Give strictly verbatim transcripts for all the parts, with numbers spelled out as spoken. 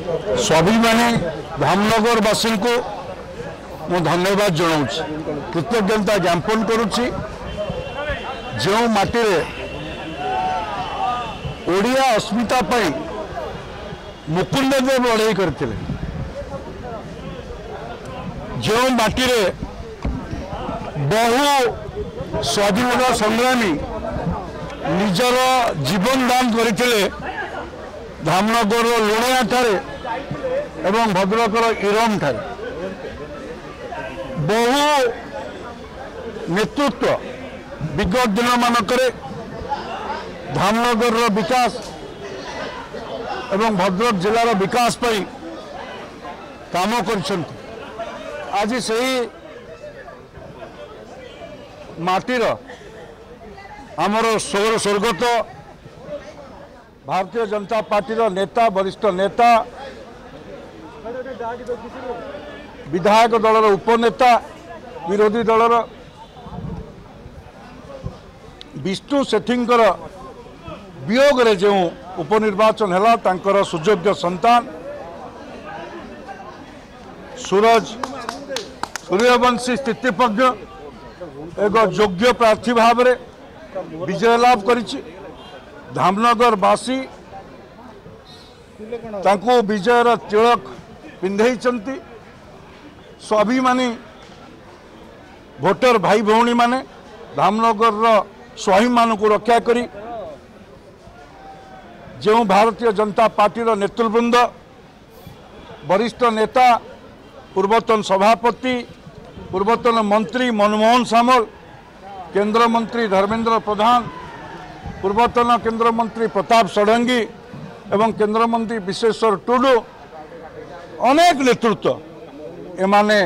स्वाभिमानी धामनगरवासी को मु धन्यवाद जनाऊँ कृतज्ञता ज्ञापन करुच्ची जो माटी ओडिया अस्मिता पाई मुकुंददेव लड़ाई करते जो माटी बहु स्वाधीनता संग्रामी निजर जीवन दान करते धामनगर लुणिया ठारे एवं भद्रकर इरम ठारे बहु नेतृत्व विगत दिन मानक धामनगर विकास एवं भद्रक जिलार विकास पर काम कर आज से माटीर आमर स्वर स्वर्गत भारतीय जनता पार्टी नेता वरिष्ठ नेता विधायक दलर उपनेता विरोधी दलर विष्णु सेठींकर वियोग रे जो उपनिर्वाचन है तांकर सुयोग्य संतान सूरज सूर्यवंशी स्थितिपज्ञ एक योग्य प्रार्थी भाव में विजय लाभ करिछि। धामनगर वासी तांको विजयर तिलक पिंधैचंती। स्वाभिमानी भोटर भाई भौणी माने धामनगर स्वाभिमान को रक्षा करी जो भारतीय जनता पार्टी नेतृवृंद वरिष्ठ नेता पूर्वतन सभापति पूर्वतन मंत्री मनमोहन सामल केंद्र मंत्री धर्मेंद्र प्रधान पूर्वतन केंद्र मंत्री प्रताप षडंगी एवं केंद्र मंत्री विश्वेश्वर टुडू अनेक नेतृत्व एमाने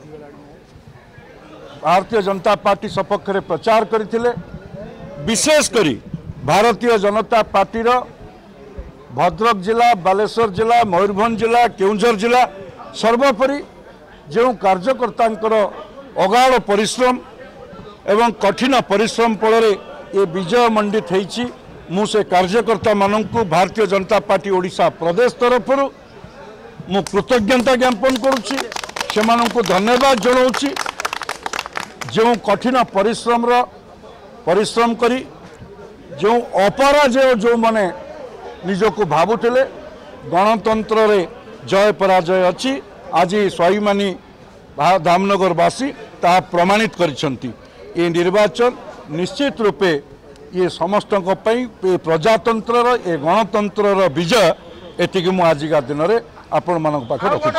भारतीय जनता पार्टी सपक्ष में प्रचार करथिले। विशेष करी भारतीय जनता पार्टी भद्रक जिला बालेश्वर जिला मयूरभंज जिला केउंझर जिला सर्वोपरि जो कार्यकर्ता अगाध परिश्रम एवं कठिन परिश्रम फल ये विजय मंडित होइछि। मु से कार्यकर्ता माननकु भारतीय जनता पार्टी ओडिशा प्रदेश तरफ मु कृतज्ञता ज्ञापन करुच्ची से माननकु धन्यवाद जनाऊँगी जो कठिन परिश्रम रो परिश्रम करी जो अपराजय जो माने निजको भावुले गणतंत्र रे जय पराजय अच्छी आज स्वाभिमानी धामनगरवासी ता प्रमाणित करिसंती। ये निर्वाचन निश्चित रूपे ये समस्त प्रजातंत्र ये गणतंत्र विजय एतिक मु आजिका दिन में आपण मान पाखे रखुछि।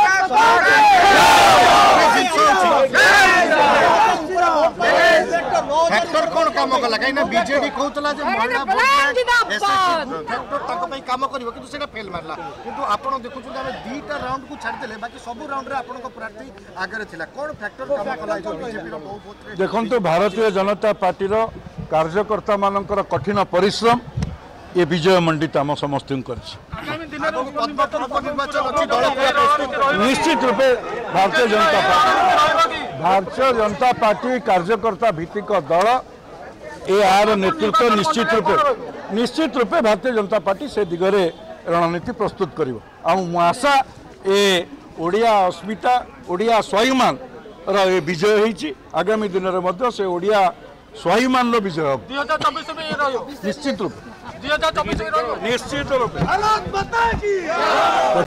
फैक्टर कौन काम कला कहीं बीजेडी कहतला जे महिला फैक्टर तक पई काम करिवो किंतु सेटा फेल मारला किंतु आपण देखु छु हम दीटा राउंड को छाड़ देले बाकी सब राउंड रे आपण को प्रार्थी आगे थिला कोन फैक्टर काम कला जो बीजेपी रो बहुत देखंतु भारतीय जनता पार्टी रो कार्यकर्ता मानकर कठिन परिश्रम ये विजय मंडित आम समस्त निश्चित रूपे भारतीय जनता पार्टी भारतीय जनता पार्टी कार्यकर्ता भित्तिक दल ए आर नेतृत्व निश्चित रूपे निश्चित रूपे भारतीय जनता पार्टी से दिगरे रणनीति प्रस्तुत करिवो। आ मु आशा ए ओडिया अस्मिता ओडिया स्वाभिमान रो ए विजय होइछि। आगामी दिन रे मध्य से ओडिया स्वाभिमान रो विजय हो निश्चित रूपे निश्चित रूपे।